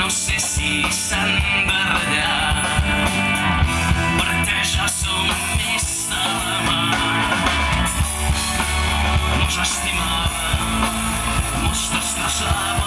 no sé si s'han barallat, perquè ja som més de la mà. Nos estimava, nos destrossava